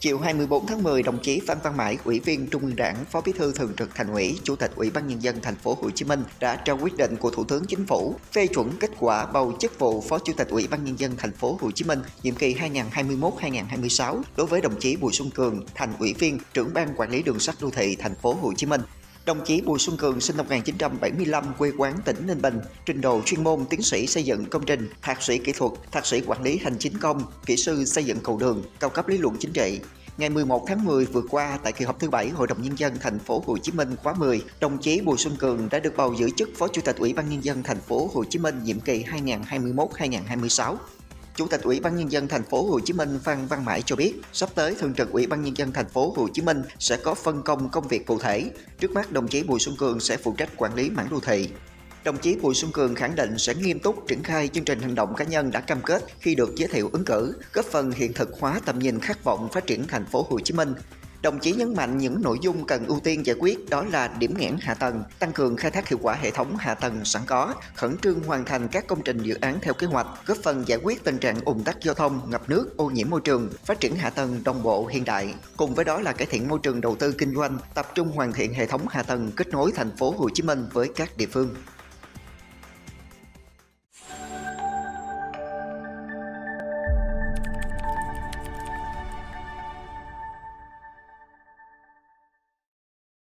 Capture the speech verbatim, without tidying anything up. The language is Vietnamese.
Chiều hai mươi tư tháng mười, đồng chí Phan Văn Mãi, Ủy viên Trung ương Đảng, Phó Bí thư Thường trực Thành ủy, Chủ tịch Ủy ban Nhân dân Thành phố Hồ Chí Minh đã trao quyết định của Thủ tướng Chính phủ phê chuẩn kết quả bầu chức vụ Phó Chủ tịch Ủy ban Nhân dân Thành phố Hồ Chí Minh nhiệm kỳ hai nghìn không trăm hai mươi mốt đến hai nghìn không trăm hai mươi sáu đối với đồng chí Bùi Xuân Cường, Thành ủy viên, Trưởng ban Quản lý Đường sắt Đô thị Thành phố Hồ Chí Minh. Đồng chí Bùi Xuân Cường sinh năm một nghìn chín trăm bảy mươi lăm, quê quán tỉnh Ninh Bình, trình độ chuyên môn tiến sĩ xây dựng công trình, thạc sĩ kỹ thuật, thạc sĩ quản lý hành chính công, kỹ sư xây dựng cầu đường, cao cấp lý luận chính trị. Ngày mười một tháng mười vừa qua, tại kỳ họp thứ bảy Hội đồng Nhân dân Thành phố Hồ Chí Minh khóa mười, đồng chí Bùi Xuân Cường đã được bầu giữ chức Phó Chủ tịch Ủy ban Nhân dân Thành phố Hồ Chí Minh nhiệm kỳ hai nghìn không trăm hai mươi mốt đến hai nghìn không trăm hai mươi sáu. Chủ tịch Ủy ban Nhân dân Thành phố Hồ Chí Minh Phan Văn Mãi cho biết, sắp tới Thường trực Ủy ban Nhân dân Thành phố Hồ Chí Minh sẽ có phân công công việc cụ thể. Trước mắt, đồng chí Bùi Xuân Cường sẽ phụ trách quản lý mảng đô thị. Đồng chí Bùi Xuân Cường khẳng định sẽ nghiêm túc triển khai chương trình hành động cá nhân đã cam kết khi được giới thiệu ứng cử, góp phần hiện thực hóa tầm nhìn khát vọng phát triển Thành phố Hồ Chí Minh. Đồng chí nhấn mạnh những nội dung cần ưu tiên giải quyết đó là điểm nghẽn hạ tầng, tăng cường khai thác hiệu quả hệ thống hạ tầng sẵn có, khẩn trương hoàn thành các công trình dự án theo kế hoạch, góp phần giải quyết tình trạng ùn tắc giao thông, ngập nước, ô nhiễm môi trường, phát triển hạ tầng đồng bộ hiện đại. Cùng với đó là cải thiện môi trường đầu tư kinh doanh, tập trung hoàn thiện hệ thống hạ tầng kết nối Thành phố Hồ Chí Minh với các địa phương.